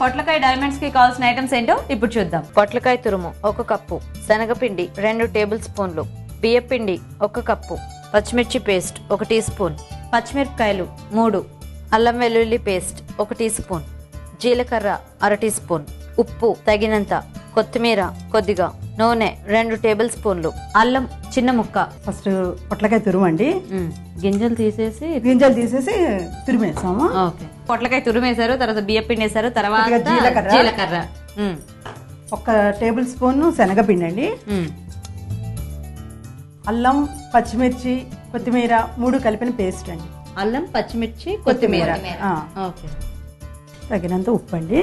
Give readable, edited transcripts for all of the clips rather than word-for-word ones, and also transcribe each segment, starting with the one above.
పొట్లకాయ డైమండ్స్ కి కావాల్సిన ఐటమ్స్ ఏంటో ఇప్పుడు చూద్దాం. పొట్లకాయ తురుము 1 కప్పు, శనగపిండి 2 టేబుల్ స్పూన్లు, బియ్యపిండి 1 కప్పు, పచ్చిమిర్చి పేస్ట్ 1 టీ స్పూన్, పచ్చిమిరపకాయలు 3, అల్లం వెల్లుల్లి పేస్ట్ 1 టీ స్పూన్, జీలకర్ర 1/2 టీ స్పూన్, ఉప్పు తగినంత, కొత్తిమీర కొద్దిగా, నూనె 2 టేబుల్ స్పూన్లు, అల్లం చిన్న ముక్క. ఫస్ట్ పొట్లకాయ తురుమండి. గింజలు తీసేసి తురిమేసాము. ఓకే, పొట్లకాయ తురిమేశారు, తర్వాత బియ్యపిండి వేసారు, తర్వాత జీలకర్ర 1 టేబుల్ స్పూన్ శనగపిండి అండి, అల్లం పచ్చిమిర్చి కొత్తిమీర 3 కలిపిన పేస్ట్ అండి. అల్లం పచ్చిమిర్చి కొత్తిమీర, తగినంత ఉప్పు అండి.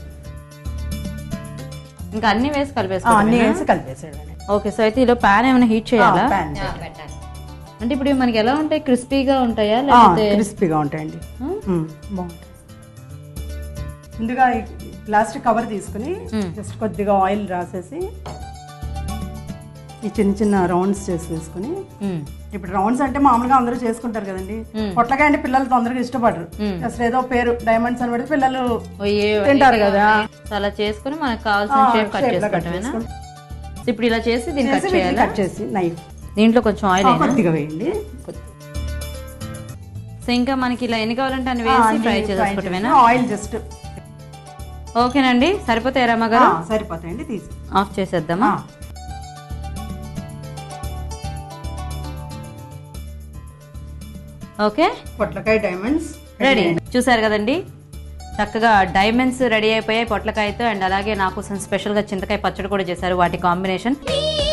ఇంకా అన్ని వేసి కలిపేసాడు. ఓకే, సో అయితే ఇలా ప్యాన్ ఏమైనా హీట్ చేయాలా? అంటే ఇప్పుడు మనకి ఎలా ఉంటాయి, క్రిస్పీగా ఉంటాయా లేకపోతే? క్రిస్పీగా ఉంటాయండి, బాగుంటాయి. ముందుగా ప్లాస్టిక్ కవర్ తీసుకుని జస్ట్ కొద్దిగా ఆయిల్ రాసేసి ఈ చిన్న చిన్న రౌండ్స్ చేసి వేసుకుని, ఇప్పుడు రౌండ్స్ అంటే మామూలుగా అందరూ చేసుకుంటారు కదండి, పొట్లకాయ అంటే పిల్లలు తొందరగా ఇష్టపడరు. అసలు ఏదో పేరు డైమండ్స్ అని పెడితే పిల్లలు తింటారు కదా, అలా చేసుకుని మనకు కావాల్సిన షేప్ కట్ చేసుకోవటమేనా? ఇప్పుడు ఇలా చేసి దీన్ని కట్ చేసి నైఫ్ దీంట్లో కొంచెం ఆయిల్ కొద్దిగా వేయండి. సో ఇంకా మనకి ఇలా ఎన్ని కావాలంటే అన్ని వేసి ఫ్రై చేసుకోవటమేనా? Oil just. ఓకేనండి, సరిపోతాయి రమ్మగారు? సరిపోతాయండి, తీసి ఆఫ్ చేసేద్దామా? ఓకే, పొట్లకాయ డైమండ్స్ రెడీ. చూసారు కదండి, చక్కగా డైమండ్స్ రెడీ అయిపోయాయి పొట్లకాయతో. అండ్ అలాగే నా కోసం స్పెషల్గా చింతకాయ పచ్చడి కూడా చేశారు, వాటి కాంబినేషన్.